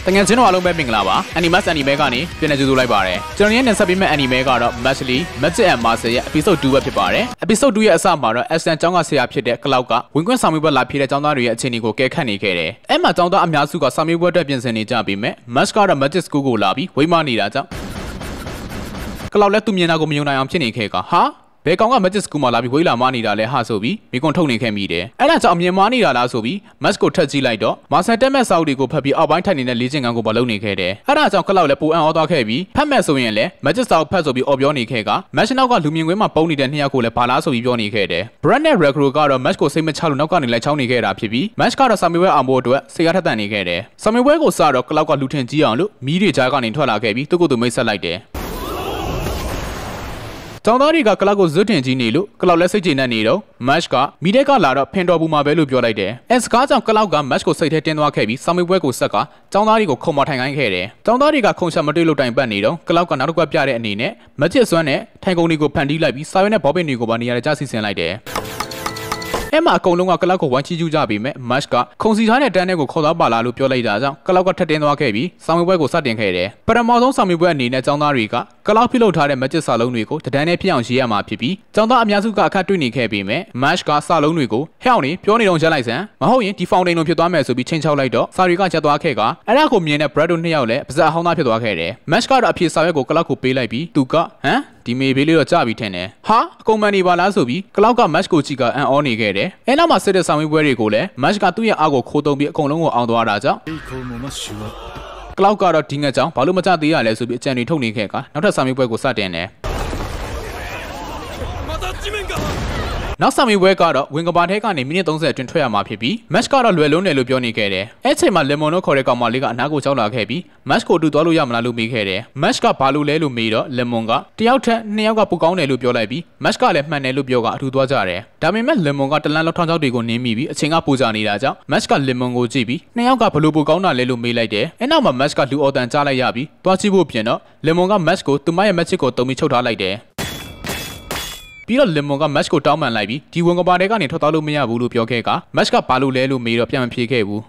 တကယ်ချင်းတော့အားလုံးပဲမင်္ဂလာပါ Animask anime ကနေပြန်လည်ကြိုဆိုလိုက်ပါတယ်ကျွန်တော်ရဲ့တင်ဆက်ပေးမယ့် anime ကတော့ Magic and Master ရဲ့ episode 2ပဲဖြစ်ပါတယ် episode 2ရဲ့အစမှာတော့ Aston ကျောင်းကဆရာဖြစ်တဲ့ Cloud ကဝင်ခွင့်ဆောင်မှုပွဲလာဖြစ်တဲ့ကျောင်းသားတွေရဲ့အခြေအနေကိုကဲခတ်နေခဲ့တယ်အဲ့မှာကျောင်းသားအများစုကဆောင်မှုပွဲအတွက်ပြင်ဆင်နေကြပြီးမဲ့ Mask ကတော့ Magic School ကိုလာပြီးဝိမနေတာကြောင့် Cloud လည်းသူမြင်တာကိုမယုံနိုင်အောင်ဖြစ်နေခဲ့ကဟာဘယ်ကောင်က Magic School မှာလာပြီးဝေးလာမနေတာလဲဟာဆိုပြီးမိကွန်ထုတ်နေခဲ့မိတယ်အဲ့ဒါကြောင့်အမြင်မှားနေတာလားဆိုပြီး Mask ကိုထက်ကြည့်လိုက်တော့ Master တက်မဲ့စာအုပ်တွေကိုဖတ်ပြီးအောက်ပိုင်းထိုင်နေတဲ့လေ့ကျင့်ခန်းကိုပါလုပ်နေခဲ့တယ်အဲ့ဒါကြောင့် Cloud လည်းပူအံ့ဩသွားခဲ့ပြီးဖတ်မဲ့ဆိုရင်လည်း Magic စာအုပ်ဖတ်ဆိုပြီးအော်ပြောနေခဲ့က Mask နောက်ကလူမြင်ကွင်းမှာပုံနေတဲ့နှစ်ယောက်ကိုလည်းဘာလားဆိုပြီးပြောနေခဲ့တယ် Brand နဲ့ Recro ကတော့ Mask ကိုစိတ်မချလို့နောက်ကနေလိုက်ချောင်းနေခဲ့တာဖြစ်ပြီး Mask ကတော့စာမေးပွဲအောင်ဖို့အတွက်စိတ်အားထက်သန်နေခဲ့တယ်စာမေးပွဲကိုစတော့ Cloud ကလူထင်ကြီးအောင်လို့မီးတွေကြားကနေထွက်လာခဲ့ပြီးသူ့ကိုယ်သူမိတ်ဆက်လိုက်တယ်ကျောင်းသားတွေကကလောက်ကိုဇွတ်တင်ကြီးနေလို့ကလောက်လက်စိတ်ကျေနပ်နေတော့ Mask ကမိတဲ့ကလာတော့ဖင်တော်ဘူးမှာပဲလို့ပြောလိုက်တယ်။အဲစကားကြောင့်ကလောက်က Mask ကိုစိတ်ထဲတင်းသွားခဲ့ပြီးစာမေးပွဲကိုဆက်ကကျောင်းသားတွေကိုခုံမထိုင်ခိုင်းခဲ့တယ်။ကျောင်းသားတွေကခုံချက်မတွေ့လို့တိုင်ပတ်နေတော့ကလောက်ကနောက်တစ်ခွက်ပြတဲ့အနေနဲ့မချစ်စွမ်းနဲ့ထိုင်ကုန်တွေကိုဖန်တီးလိုက်ပြီးစာရွက်နဲ့ဘောပင်တွေကိုပါနေရာကျစီစဉ်လိုက်တယ်။အဲ့မှာအကုန်လုံးကကလောက်ကိုဝိုင်းချီကျူးကြပြီးမဲ့ Mask ကခုံစီထားတဲ့တန်းထဲကိုခေါ်သွားပါလာလို့ပြောလိုက်တာကြောင့်ကလောက်ကထက်တင်းသွားခဲ့ပြီးစာမေးပွဲကိုစတင်ခဲ့တယ်ပထမဆုံးစာမေးပွဲအနေနဲ့ကျောင်းသားတွေကကလောက်ပြုတ်လုပ်ထားတဲ့ Magic စာလုံးတွေကိုတန်းနဲ့ဖြစ်အောင်ရေးရမှာဖြစ်ပြီးကျောင်းသားအများစုကအခက်တွေ့နေခဲ့ပြီးမဲ့ Mask ကစာလုံးတွေကိုဟဲ့အောင်နေပြောနေတော့ရက်လိုက်စမ်းမဟုတ်ရင်ဒီ fountain လိုဖြစ်သွားမယ်ဆိုပြီးချင်းချောက်လိုက်တော့စာတွေကချက်သွားခဲ့ကအဲ့ဒါကိုမြင်တဲ့ Brad တို့နှစ်ယောက်လည်းပါဇက်အဟောင်းသားဖြစ်သွားခဲ့တယ် Mask ကတော့အဖြေစာရွက်ကိုကလောက်ကိုပေးလိုက်ပြီးသူကဟမ်ဒီမေဘေးလေးတော့ကြပြီထင်တယ်ဟာအကုန်မှန်နေပါလားဆိုပြီးကလောက်က Mask ကိုကြည့်ကအံ့ဩနေခဲ့တယ်အဲနောက်မှာစစ်တဲ့ဆောင်ဝေးပွဲတွေကိုလည်း Mask ကသူ့ရဲ့အားကိုခိုးသုံးပြီးအကုန်လုံးကိုအောင်သွားတာကြောင့်ကလောက်ကတော့ဒီငက်ကြောင့်ဘာလို့မကြသေးရလဲဆိုပြီးအကြံတွေထုတ်နေခဲ့ကနောက်ထပ်ဆောင်ဝေးပွဲကိုစတင်တယ်နောက်စာမေးပွဲကတော့ဝင်ကဘာထဲကနေမိနစ်30အတွင်းထွက်ရမှာဖြစ်ပြီး Mask ကတော့လွယ်လုံးတယ်လို့ပြောနေခဲ့တယ်။အဲ့ချိန်မှာ Lemon တို့ခေါ်တဲ့ကောင်မလေးကအနားကိုကြောက်လာခဲ့ပြီး Mask ကိုတူသွားလို့ရမလားလို့မေးခဲ့တယ်။ Mask ကဘာလို့လဲလို့မေးတော့ Lemon ကတယောက်ထက်နှစ်ယောက်ကပိုကောင်းတယ်လို့ပြောလိုက်ပြီး Mask ကလည်းမှန်တယ်လို့ပြောကအထူသွားကြတယ်။ဒါပေမဲ့ Lemon ကတလန်းလောက်ထောင်းချောက်တွေကိုနင်းမိပြီးအချိန်ကပူကြနေတာကြောင့် Mask က Lemon ကိုကြည့်ပြီးနှစ်ယောက်ကဘလို့ပိုကောင်းတာလဲလို့မေးလိုက်တယ်။အဲ့နောက်မှာ Mask ကလူအော်တန်ကြားလိုက်ရပြီးတွားကြည့်ဖို့ပြင်တော့ Lemon က Mask ကိုသူမရဲ့ Magic ကိုတုံပြီးချုပ်ထားလိုက်တယ်။ပြီးတော့ Lemon က Mask ကိုတောင်းပန်လိုက်ပြီးဒီဝင်ကဘာတွေကနေထွက်သွားလို့မရဘူးလို့ပြောခဲ့က Mask ကဘာလို့လဲလို့မေးတော့ပြန်မဖြေခဲ့ဘူး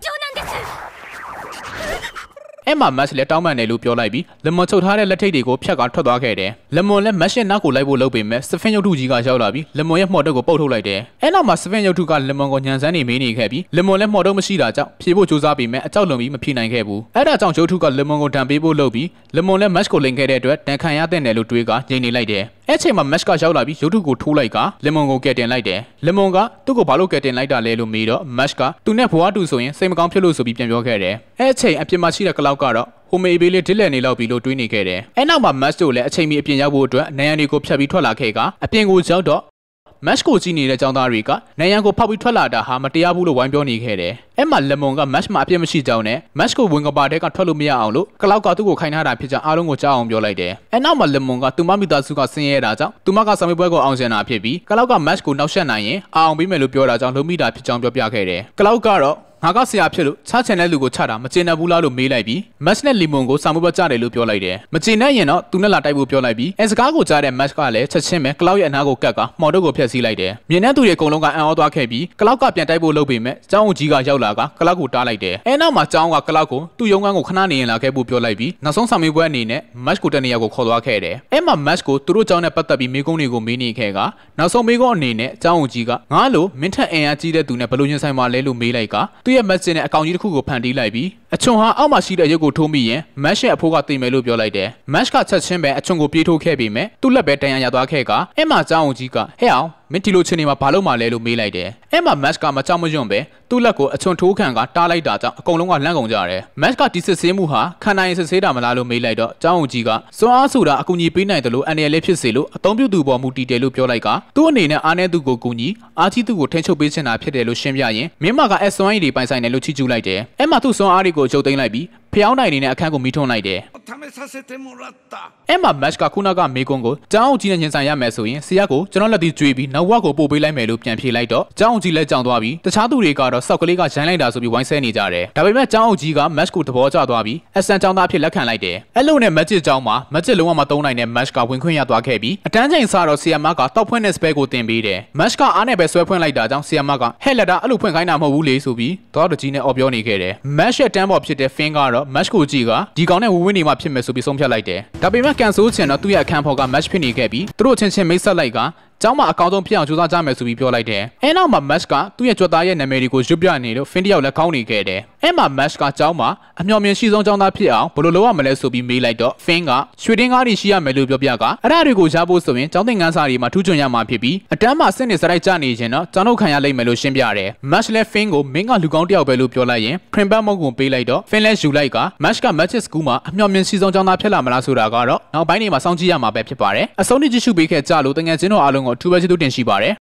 အဲ့မှာ Mask လည်းတောင်းပန်တယ်လို့ပြောလိုက်ပြီး Lemon ချုပ်ထားတဲ့လက်ထိပ်တွေကိုဖြတ်ကထွက်သွားခဲ့တယ် Lemon လည်း Mask ရဲ့နောက်ကိုလိုက်ဖို့လုပ်ပေမဲ့ Sphinx ရုပ်ထုကြီးကရောက်လာပြီး Lemon ရဲ့မှော်တုပ်ကိုပုတ်ထုတ်လိုက်တယ်အဲ့နောက်မှာ Sphinx ရုပ်ထုက Lemon ကိုညံစမ်းနေမေးနေခဲ့ပြီး Lemon လည်းမှော်တုပ်မရှိတာကြောင့်ဖြေဖို့ကြိုးစားပေမဲ့အကြောက်လွန်ပြီးမဖြေနိုင်ခဲ့ဘူးအဲ့ဒါကြောင့်ရုပ်ထုက Lemon ကိုတံပေးဖို့လုပ်ပြီး Lemon လည်း Mask ကိုလိန်ခဲ့တဲ့အတွက်တန်ခံရတဲ့နယ်လို့တွေးကငြိမ်နေလိုက်တယ်အဲ့ချိန်မှာ Mask ကရောက်လာပြီးရုပ်ထုကိုထိုးလိုက်က Lemon ကိုကယ်တင်လိုက်တယ် Lemon ကသူ့ကိုဘာလို့ကယ်တင်လိုက်တာလဲလို့မေးတော့ Mask ကသူနဲ့ဘွားတူဆိုရင်စိတ်မကောင်းဖြစ်လို့ဆိုပြီးပြန်ပြောခဲ့တယ်အဲ့အချိန်အပြင်မှာရှိတဲ့ကလောက်ကတော့ဟိုမေဘေးလေးဒစ်လက်နေလောက်ပြီလို့တွေးနေခဲ့တယ်အဲ့နောက်မှာ Mask တို့လည်းအချိန်မီအပြင်ရောက်ဖို့အတွက်နယံတွေကိုဖြတ်ပြီးထွက်လာခဲ့ကအပြင်ကိုရောက်တော့ Mask ကိုကြည့်နေတဲ့ကျောင်းသားတွေကနယံကိုဖောက်ပြီးထွက်လာတာဟာမတရားဘူးလို့ဝိုင်းပြောနေခဲ့တယ်အဲ့မှာ Lemon က Mask မှာအပြစ်မရှိကြောင်းနဲ့ Mask ကိုဝင်ကပါတဲ့ကထွက်လို့မရအောင်လို့ကလောက်ကသူ့ကိုခိုင်းထားတာဖြစ်ကြောင်းအားလုံးကိုကြားအောင်ပြောလိုက်တယ်အဲ့နောက်မှာ Lemon ကသူမမိသားစုကဆင်းရဲတာကြောင့်သူမကစာမေးပွဲကိုအောင်စင်တာဖြစ်ပြီးကလောက်က Mask ကိုနောက်ဆက်နိုင်ရင်အောင်ပေးမယ်လို့ပြောတာကြောင့်လုံးမိတာဖြစ်ကြောင်းပြောပြခဲ့တယ်ကလောက်ကတော့ငါကဆရာဖြစ်လို့ချချင်တဲ့လူကိုချတာမကျေနပ်ဘူးလားလို့မေးလိုက်ပြီး Mask နဲ့ Lemon ကိုစာမေးပွဲကြားတယ်လို့ပြောလိုက်တယ်မကျေနပ်ရင်တော့သူနဲ့လာတိုက်ဖို့ပြောလိုက်ပြီးအဲစကားကိုကြားတဲ့ Mask ကလည်းချက်ချင်းပဲကလောက်ရဲ့အနားကိုကတ်ကမှော်တုပ်ကိုဖျက်ဆီးလိုက်တယ်မြင်တဲ့သူတွေအကုန်လုံးကအံ့ဩသွားခဲ့ပြီးကလောက်ကပြန်တိုက်ဖို့လုပ်ပေမဲ့ကျောင်းကြီးကရောက်လာကကလောက်ကိုတားလိုက်တယ်အဲနောက်မှာကျောင်းကကလောက်ကိုသူ့ရုံးခန်းကိုခဏနေရင်လာခဲ့ဖို့ပြောလိုက်ပြီးနောက်ဆုံးစာမေးပွဲအနေနဲ့ Mask ကိုတနေရာကိုခေါ်သွားခဲ့တယ်အဲမှာ Mask ကိုသူတို့ကျောင်းနဲ့ပတ်သက်ပြီးမေးခွန်းတွေကိုမေးနေခဲ့ကနောက်ဆုံးမေးခွန်းအနေနဲ့ကျောင်းကြီးကငါလို့မင်းထက်အင်အားကြီးတဲ့သူနဲ့ဘယ်လိုညှဉ်းဆိုင်မှာလဲလို့မေးလိုက်ကသူ့ရဲ့ Mask နဲ့အကောင်ကြီးတစ်ခုကိုဖန်တီးလိုက်ပြီးအချွန်ဟာအောက်မှာရှိတဲ့ရုပ်ကိုထိုးမိရင် Mask ရဲ့အဖိုးကသိမယ်လို့ပြောလိုက်တယ် Mask ကချက်ချင်းပဲအချွန်ကိုပြေးထိုးခဲ့ပြီးမဲ့သူ့လက်ပဲတန်ရရသွားခဲ့ကအဲ့မှာကျောင်းကြီးကဟဲ့အောင်မင်းဒီလိုချင်းနေမှာဘာလို့မှလဲလို့မေးလိုက်တယ်အဲ့မှာ Mask ကမကြောက်မရွံ့ပဲသူ့လက်ကိုအချွန်ထိုးခံကတားလိုက်တာကြောင့်အကုန်လုံးကလန့်ကုန်ကြတယ် Mask ကဒီစစ်ဆေးမှုဟာခံနိုင်စစ်ဆေးတာမလားလို့မေးလိုက်တော့ကျောင်းကြီးကစွမ်းအားဆိုတာအကူအညီပေးနိုင်တယ်လို့အန်ရလေးဖြစ်စေလို့အသုံးပြုသူပေါ်မူတည်တယ်လို့ပြောလိုက်ကသူ့အနေနဲ့အားနည်းသူကိုကူညီအားကြီးသူကိုထိန်းချုပ်ပေးချင်တာဖြစ်တယ်လို့ရှင်းပြရင်မင်းမကအစွမ်းရည်တွေပိုင်ဆိုင်တယ်လို့ချီးကျူးလိုက်တယ်အဲ့မှာသူ့စွမ်းအားတွေကိုချုပ်သိမ်းလိုက်ပြီးဖျောင်းနိုင်နေတဲ့အခန်းကိုမီးထွန်းလိုက်တယ်အဲ့မှာ Mask ကခုနကမေကွန်းကိုကျောင်းကြီးနဲ့ညှဉ်းဆိုင်ရမယ်ဆိုရင်ဆရာကိုကျွန်တော်လက်တီကျွေးပြီးနောက်ဝက်ကိုပို့ပေးလိုက်မယ်လို့ပြန်ဖြေလိုက်တော့ကျောင်းကြီးလည်းကြောင်သွားပြီးတခြားသူတွေကတော့စောက်ကလေးကရိုင်းလိုက်တာဆိုပြီးဝိုင်းဆဲနေကြတယ်ဒါပေမဲ့ကျောင်းကြီးက Mask ကိုသဘောကျသွားပြီးအဆန်ကျောင်းသားဖြစ်လက်ခံလိုက်တယ်အဲ့လိုနဲ့ Magic ကျောင်းမှာ Magic လုံးဝမသုံးနိုင်တဲ့ Mask ကဝင်ခွင့်ရသွားခဲ့ပြီးအတန်းချိန်စတော့ဆီယမကတောက်ဖွင့်တဲ့ spell ကိုတင်ပေးတယ် Mask ကအားနဲ့ပဲဆွဲဖွင့်လိုက်တာကြောင့်ဆီယမကဟဲ့လက်တာအဲ့လိုဖွင့်ခိုင်းတာမဟုတ်ဘူးလေဆိုပြီးတော့တကြီးနဲ့အော်ပြောနေခဲ့တယ် Mask ရဲ့တန်းပေါ်ဖြစ်တဲ့ Fin ကတော့ match ကိုကြည့်ကဒီကောင်နဲ့ဝဝင်းနေမှဖြစ်မယ်ဆိုပြီးဆုံးဖြတ်လိုက်တယ်ဒါပေမဲ့ကန်ဆိုချင်တော့သူ့ရဲ့အခန်းဖော်က match ဖြစ်နေခဲ့ပြီးသူတို့ချင်းချင်းမိတ်ဆက်လိုက်ကကျောင်းမှာအကောင်းဆုံးဖြစ်အောင်ကြိုးစားကြမယ်ဆိုပြီးပြောလိုက်တယ်။အဲနောက်မှာ match ကသူ့ရဲ့ကြွက်သားရဲ့နာမည်တွေကိုရွတ်ပြနေလို့ဖင်တယောက်လည်းကောင်းနေခဲ့တယ်။အဲမှာ match ကကျောင်းမှာအမျှော်မြင်ရှိဆုံးကျောင်းသားဖြစ်အောင်ဘယ်လိုလုပ်ရမလဲဆိုပြီးမေးလိုက်တော့ fin ကရွှေတင်းကားတွေရှိရမယ်လို့ပြောပြကအဲ့ဒါတွေကိုရဖို့ဆိုရင်ကျောင်းသင်ခန်းစာတွေမှာထူးချွန်ရမှာဖြစ်ပြီးအတန်းမှာစစ်နေစရိုက်ကြနေခြင်းတော့ကျောင်းတို့ခံရလိမ့်မယ်လို့ရှင်းပြတယ်။ match လည်း fin ကိုမင်းကလူကောင်းတယောက်ပဲလို့ပြောလိုက်ရင် print back မုတ်ကိုပေးလိုက်တော့ fin လည်းယူလိုက်က match က magic school မှာအမျှော်မြင်ရှိဆုံးကျောင်းသားဖြစ်လာမလားဆိုတာကတော့နောက်ပိုင်းတွေမှာစောင့်ကြည့်ရမှာပဲဖြစ်ပါတယ်။အဆုံးထိကြည့်ရှုပေးခဲ့ကြလို့တကယ်ချင်းတို့အားလုံးကိုအထူးပဲကျေးဇူးတင်ရှိပါတယ်